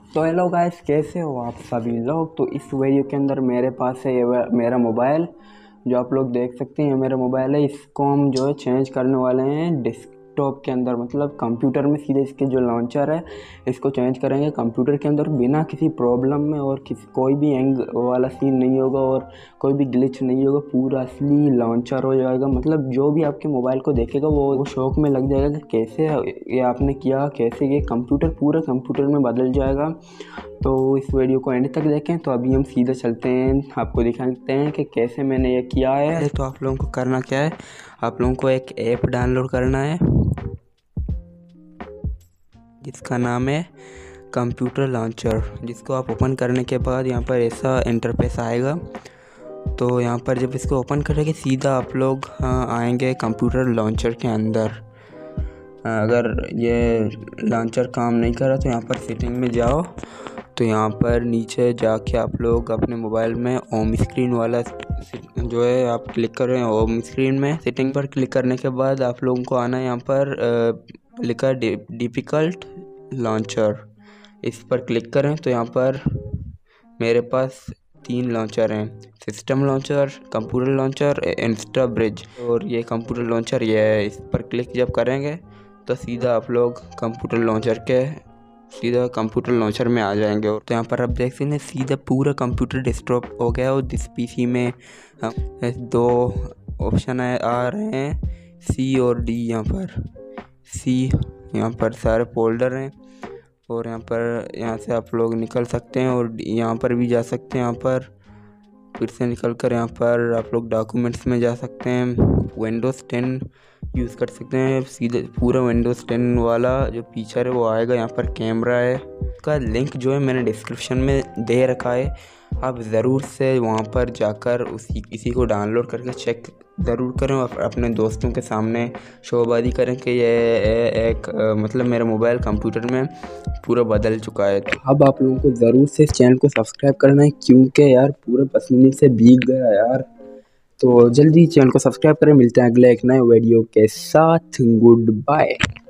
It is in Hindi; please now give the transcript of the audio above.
तो हेलो गाइस, कैसे हो आप सभी लोग। तो इस वीडियो के अंदर मेरे पास है ये मेरा मोबाइल, जो आप लोग देख सकते हैं। ये मेरा मोबाइल है। इसको हम जो है चेंज करने वाले हैं डेस्कटॉप के अंदर, मतलब कंप्यूटर में। सीधे इसके जो लॉन्चर है इसको चेंज करेंगे कंप्यूटर के अंदर बिना किसी प्रॉब्लम में, और कोई भी हैंग वाला सीन नहीं होगा और कोई भी ग्लिच नहीं होगा। पूरा असली लॉन्चर हो जाएगा। मतलब जो भी आपके मोबाइल को देखेगा वो शौक में लग जाएगा कि कैसे ये आपने किया, कैसे ये कंप्यूटर पूरा कंप्यूटर में बदल जाएगा। तो इस वीडियो को एंड तक देखें। तो अभी हम सीधे चलते हैं, आपको दिखाते हैं कि कैसे मैंने ये किया है। तो आप लोगों को करना क्या है, आप लोगों को एक ऐप डाउनलोड करना है जिसका नाम है कंप्यूटर लॉन्चर, जिसको आप ओपन करने के बाद यहाँ पर ऐसा इंटरफेस आएगा। तो यहाँ पर जब इसको ओपन करेंगे सीधा आप लोग आएंगे कंप्यूटर लॉन्चर के अंदर। अगर ये लॉन्चर काम नहीं कर रहा तो यहाँ पर सेटिंग में जाओ। तो यहाँ पर नीचे जाके आप लोग अपने मोबाइल में होम स्क्रीन वाला जो है आप क्लिक करें। होम स्क्रीन में सेटिंग पर क्लिक करने के बाद आप लोगों को आना है यहाँ पर लिखा डिफ़िकल्ट लॉन्चर, इस पर क्लिक करें। तो यहाँ पर मेरे पास 3 लॉन्चर हैं, system launcher, computer launcher, insta bridge. और ये कंप्यूटर लॉन्चर ये है। इस पर क्लिक जब करेंगे तो सीधा आप लोग सीधा कंप्यूटर लॉन्चर में आ जाएंगे। और तो यहाँ पर आप देख सकते हैं सीधा पूरा कंप्यूटर डेस्कटॉप हो गया। और जिस पीसी में 2 ऑप्शन आ रहे हैं, सी और डी। यहाँ पर सारे फोल्डर हैं और यहाँ से आप लोग निकल सकते हैं और यहाँ पर भी जा सकते हैं। यहाँ पर फिर से निकल कर यहाँ पर आप लोग डॉक्यूमेंट्स में जा सकते हैं। विंडोज़ 10 यूज़ कर सकते हैं। सीधे पूरा विंडोज़ 10 वाला जो फीचर है वो आएगा। यहाँ पर कैमरा है, उसका लिंक जो है मैंने डिस्क्रिप्शन में दे रखा है। आप ज़रूर से वहाँ पर जाकर इसी को डाउनलोड करके चेक ज़रूर करें और अपने दोस्तों के सामने शोबादी करें कि ये एक मतलब मेरा मोबाइल कंप्यूटर में पूरा बदल चुका है। तो अब आप लोगों को ज़रूर से इस चैनल को सब्सक्राइब करना है, क्योंकि यार पूरे पसीने से भीग गया यार। तो जल्दी चैनल को सब्सक्राइब करें। मिलते हैं अगले एक नए वीडियो के साथ। Good bye.